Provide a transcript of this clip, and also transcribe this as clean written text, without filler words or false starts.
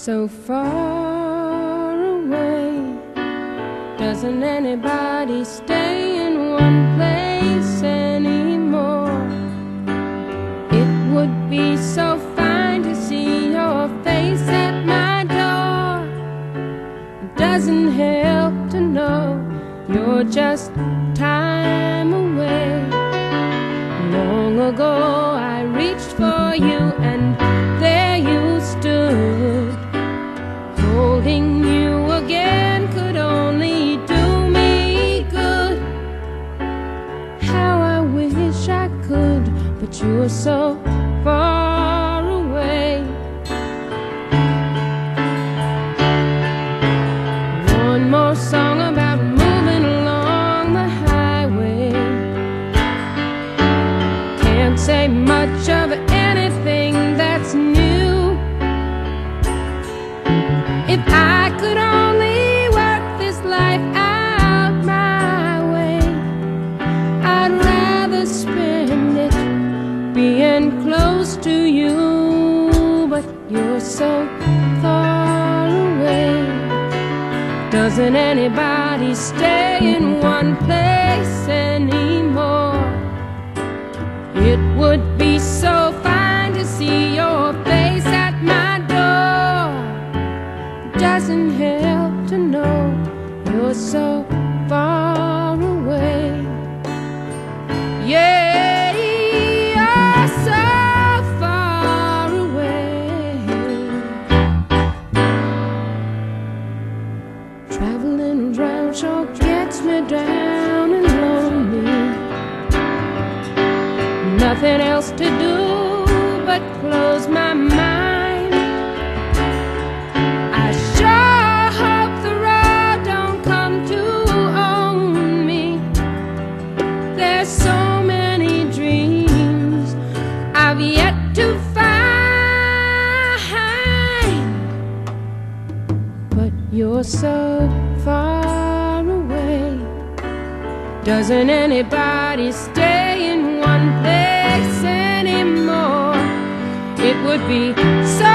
so far away. Doesn't anybody stay in one place anymore? It would be so fine to see your face at my door. It doesn't help to know you're just time away. Long ago I reached for you and there you stood. Holding you again could only do me good. How I wish I could, but you're so far away. One more song about moving along the highway. Can't say much of anything that's new. If I could only work this life out my way, I'd rather spend it being close to you. But you're so far away. Doesn't anybody stay in one place anymore? It would be so fine to see your face at my door. Doesn't help to know you're so far away. Yeah, you're so far away. Traveling around sure gets me down and lonely. Nothing else to do but close my mind. I sure hope the road don't come to own me. There's so many dreams I've yet to find, but you're so far away. Doesn't anybody stay in one place anymore? It would be so